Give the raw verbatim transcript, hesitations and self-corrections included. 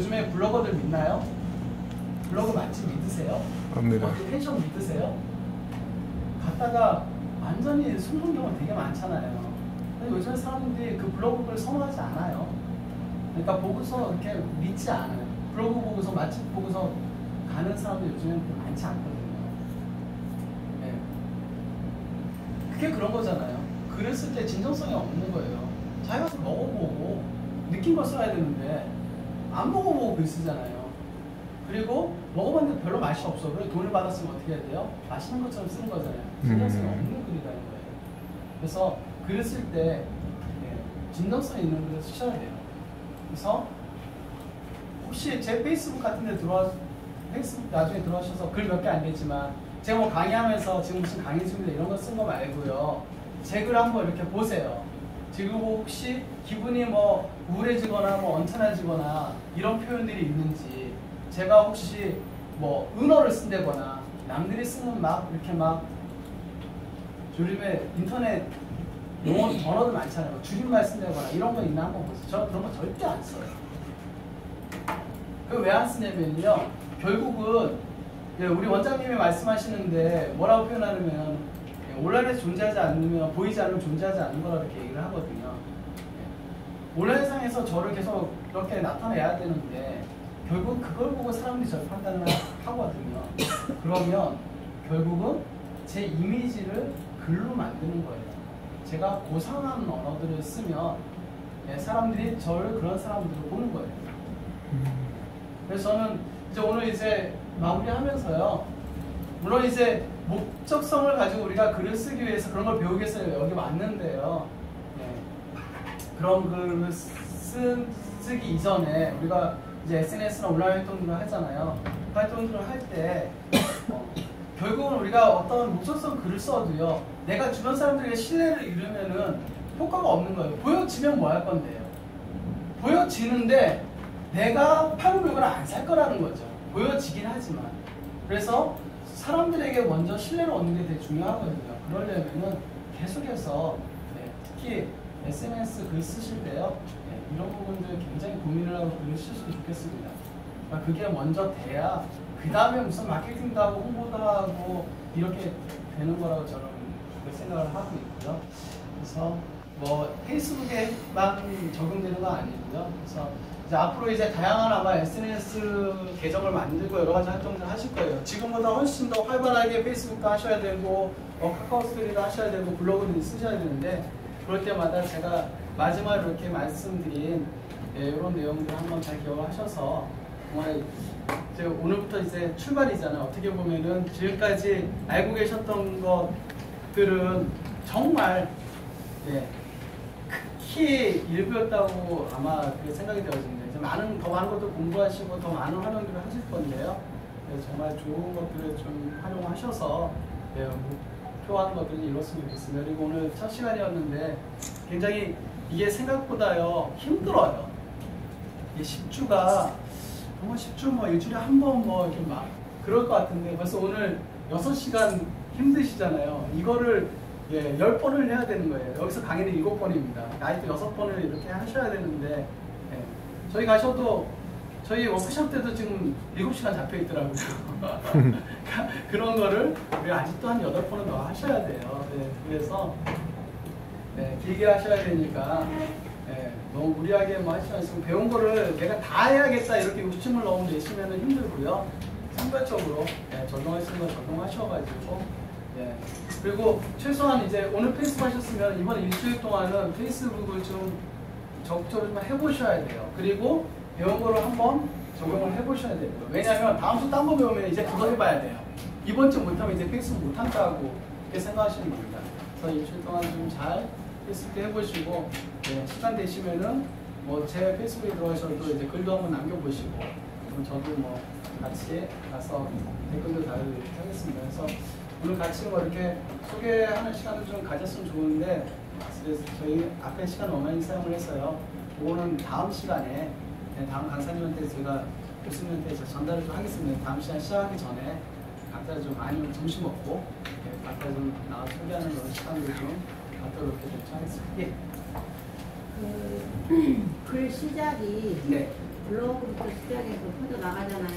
요즘에 블로거들 믿나요? 블로그 맛집 믿으세요? 압니다. 펜션 믿으세요? 갔다가 완전히 숨는 경우가 되게 많잖아요. 근데 요즘 사람들이 그 블로그를 선호하지 않아요. 그러니까 보고서 이렇게 믿지 않아요. 블로그 보고서 맛집 보고서 가는 사람들 요즘엔 많지 않거든요. 네. 그게 그런 거잖아요. 글을 쓸 때 진정성이 없는 거예요. 자기가 먹어보고 느낀 걸 써야 되는데 안 먹어보고 글 쓰잖아요. 그리고 먹어봤는데 별로 맛이 없어. 그래 돈을 받았으면 어떻게 해야 돼요? 맛있는 것처럼 쓰는 거잖아요. 진정성이 음. 없는 글이라는 거예요. 그래서 글을 쓸 때 네, 진정성 있는 글을 쓰셔야 돼요. 그래서 혹시 제 페이스북 같은 데 들어와 페이스북 나중에 들어오셔서 글 몇 개 안 됐지만 제가 뭐 강의하면서 지금 무슨 강의 중인데 이런 거 쓴 거 말고요. 제 글 한번 이렇게 보세요. 지금 혹시 기분이 뭐 우울해지거나 뭐 언짢아지거나 이런 표현들이 있는지, 제가 혹시 뭐 은어를 쓴다거나 남들이 쓰는 막 이렇게 막 요즘에 인터넷 용어 언어들 많잖아요. 줄임말 쓴다거나 이런 거 있나 한번 보세요. 저는 그런 거 절대 안 써요. 그 왜 안 쓰냐면요. 결국은 우리 원장님이 말씀하시는데 뭐라고 표현하냐면 온라인에서 존재하지 않으면 보이지 않으면 존재하지 않는 거라 이렇게 얘기를 하거든요. 온라인상에서 저를 계속 이렇게 나타내야 되는데 결국 그걸 보고 사람들이 저를 판단을 하거든요. 그러면 결국은 제 이미지를 글로 만드는 거예요. 제가 고상한 언어들을 쓰면 사람들이 저를 그런 사람들로 보는 거예요. 그래서 저는 이제 오늘 이제 마무리하면서요. 물론 이제 목적성을 가지고 우리가 글을 쓰기 위해서 그런 걸 배우기 위해서 여기 왔는데요. 네. 그런 글을 쓰, 쓰기 이전에 우리가 이제 에스엔에스나 온라인 활동들을 하잖아요. 활동들을 할 때 어, 결국은 우리가 어떤 목적성 글을 써도요. 내가 주변 사람들에게 신뢰를 잃으면은 효과가 없는 거예요. 보여지면 뭐 할 건데요. 보여지는데 내가 팔고 물건을 안 살 거라는 거죠. 보여지긴 하지만. 그래서 사람들에게 먼저 신뢰를 얻는 게 되게 중요하거든요. 그러려면은 계속해서 네, 특히 에스엔에스 글 쓰실 때요. 네, 이런 부분들 굉장히 고민을 하고 글을 쓰시면 좋겠습니다. 그러니까 그게 먼저 돼야 그 다음에 무슨 마케팅도 하고 홍보도 하고 이렇게 되는 거라고 저는 생각을 하고 있고요. 그래서 뭐 페이스북에만 적용되는 건 아니고요. 그래서 이제 앞으로 이제 다양한 아마 에스엔에스 계정을 만들고 여러 가지 활동을 하실 거예요. 지금보다 훨씬 더 활발하게 페이스북도 하셔야 되고 어, 카카오 스토리도 하셔야 되고 블로그도 쓰셔야 되는데 그럴 때마다 제가 마지막으로 이렇게 말씀드린 예, 이런 내용들 한번 잘 기억하셔서 정말 이제 오늘부터 이제 출발이잖아요. 어떻게 보면은 지금까지 알고 계셨던 것들은 정말 예, 극히 일부였다고 아마 그렇게 생각이 되어집니다. 많은, 더 많은 것도 공부하시고 더 많은 활용들을 하실 건데요. 네, 정말 좋은 것들을 좀 활용하셔서 네, 목표하는 것들을 이뤘으면 좋겠습니다. 그리고 오늘 첫 시간이었는데 굉장히 이게 생각보다요 힘들어요. 이게 십 주가 정말 십 주 뭐 일주일에 한 번 뭐 이렇게 막 그럴 것 같은데 벌써 오늘 여섯 시간 힘드시잖아요. 이거를 예, 열 번을 해야 되는 거예요. 여기서 강의는 일곱 번입니다. 나이트 여섯 번을 이렇게 하셔야 되는데 예, 저희 가셔도 저희 워크숍 때도 지금 일곱 시간 잡혀 있더라고요. 그런 거를 우리 아직도 한 여덟 번은 더 하셔야 돼요. 네, 그래서 네, 길게 하셔야 되니까 네, 너무 무리하게 뭐 하시지 마시고 배운 거를 내가 다 해야겠다 이렇게 욕심을 너무 내시면 힘들고요. 선별적으로 네, 적용할 수 있는 거 적용하셔가지고 네. 그리고 최소한 이제 오늘 페이스북 하셨으면 이번 일주일 동안은 페이스북을 좀 적극적으로 좀 해보셔야 돼요. 그리고 배운 거를 한번 적용을 해보셔야 되고요. 왜냐하면 다음 주 딴 거 배우면 이제 그거 해봐야 돼요. 이번 주 못하면 이제 페이스북 못한다고 이렇게 생각하시는 겁니다. 그래서 일주일 동안 좀 잘 페이스북 해보시고 네, 시간 되시면은 뭐 제 페이스북에 들어가셔도 이제 글도 한번 남겨보시고 그럼 저도 뭐 같이 가서 댓글도 달아드리겠습니다. 그래서 오늘 같이 뭐 이렇게 소개하는 시간을 좀 가졌으면 좋은데 그래서 저희 앞에 시간 너무 많이 사용을 했어요. 그거는 다음 시간에 다음 강사님한테 제가 교수님한테 전달을 좀 하겠습니다. 다음 시간 시작하기 전에 각자 좀 아니면 점심 먹고 각자 좀 나와서 소개하는 그런 시간을 좀 갖도록 이렇게 하겠습니다. 예. 그, 글 시작이 네. 블로그부터 시작해서 퍼져 나가잖아요.